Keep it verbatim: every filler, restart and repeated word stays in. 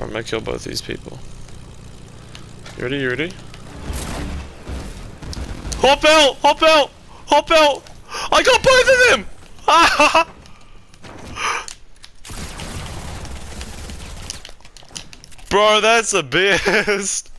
I'm gonna kill both these people. You ready? You ready? Hop out! Hop out! Hop out! I got both of them! Ah! Bro, that's the best!